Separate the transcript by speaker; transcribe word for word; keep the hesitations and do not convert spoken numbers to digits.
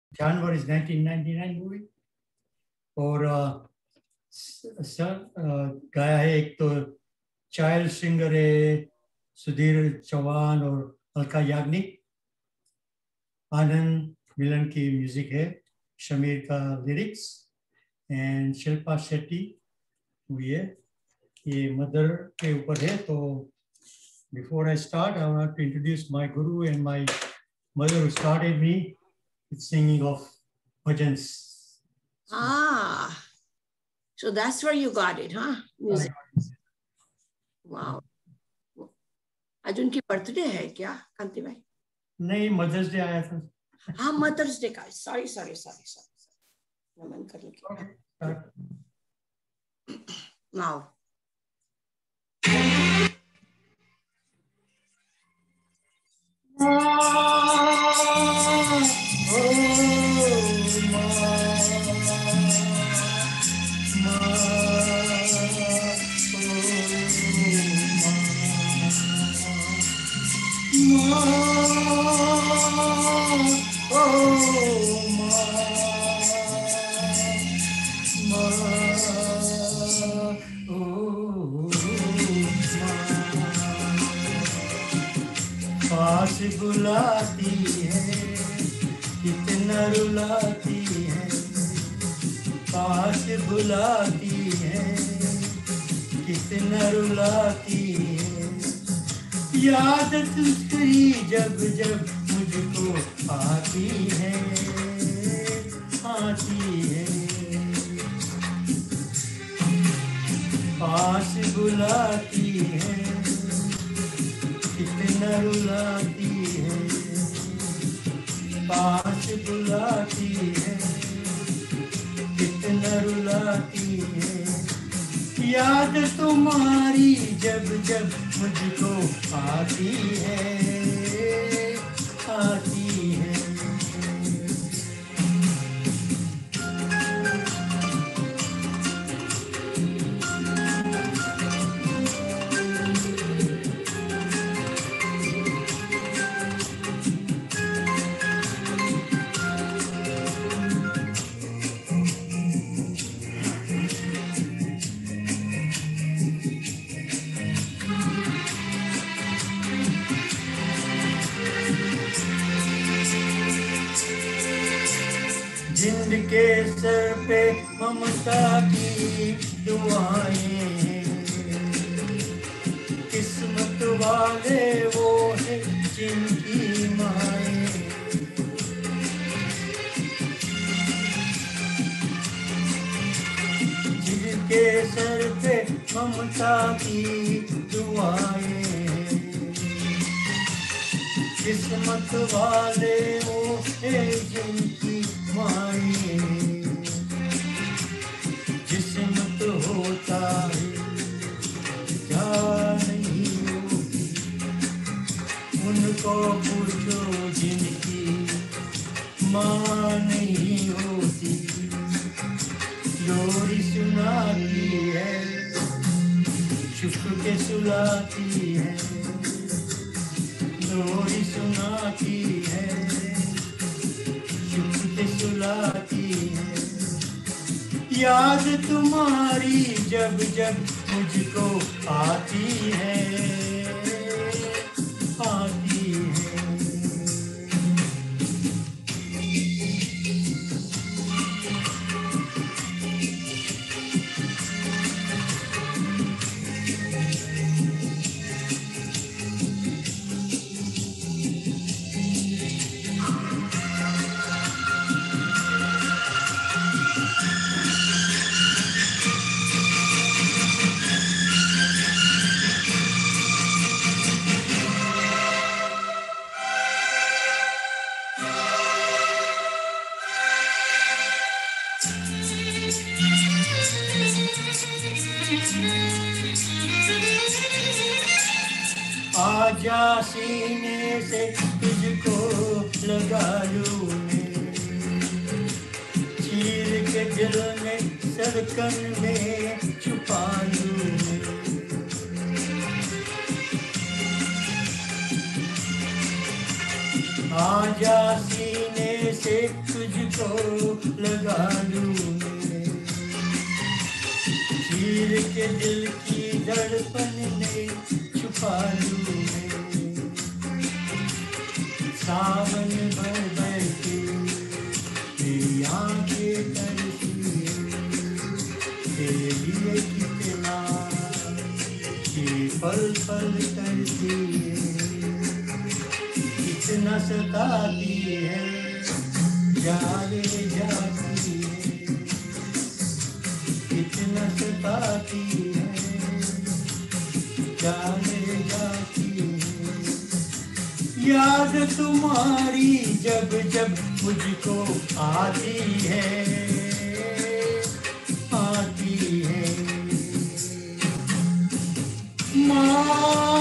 Speaker 1: जानवर is nineteen ninety nine movie. और sir गाया है एक तो चाइल्ड सिंगर है सुधीर चौहान और अलका याग्निक। आनंद मिलन की म्यूजिक है, शमीर का लिरिक्स एंड शिल्पा शेट्टी हुई है। ये मदर के ऊपर है। तो before I start, I want to introduce my guru and my mother who started me with singing of bhajans.
Speaker 2: Ah, so that's where you got it, huh? Music. Wow. आज उनकी birthday है क्या कांति भाई?
Speaker 1: नहीं, मदर्स डे आया था।
Speaker 2: हाँ, mother's day का। सॉरी सॉरी सॉरी सॉरी नमन कर लीजिए। नाउ
Speaker 1: पास बुलाती है कितना रुलाती है, पास बुलाती है कितना रुलाती है, याद तुझकी जब जब मुझको आती है आती है। पास बुलाती है कितना रुलाती है, पास बुलाती है कितना रुलाती है, याद तुम्हारी जब जब मुझको आती है आती है। जिनके सर पे ममता की दुआएं हैं, किस्मत वाले वो है जिनकी माएं। जिनके सर पे ममता की दुआएं हैं, किस्मत वाले वो है जिनकी माए। जिस्मत होता है क्या नहीं होती, उनको पूछो जिनकी माँ नहीं होती। लोरी सुनाती है चुप के सुलाती है, लोरी सुनाती है चुप के सुलाती है, याद तुम्हारी जब जब मुझको आती है आती है। आजा सीने से तुझको लगा लूं मैं, चीर के दिल में धड़कन में छुपा लूं मैं। आजा सीने से तुझको लगा लूं मैं, चीर के दिल की धड़कन में छुपा लूं मैं, सावन भर बैठे तेरी आंखें तरसी तेरे लिए कितना ये पल पल करती है, कितना सताती है, जाने जाती है, कितना सताती है, जाने जाती है, याद तुम्हारी जब जब मुझको आती है, आती है माँ।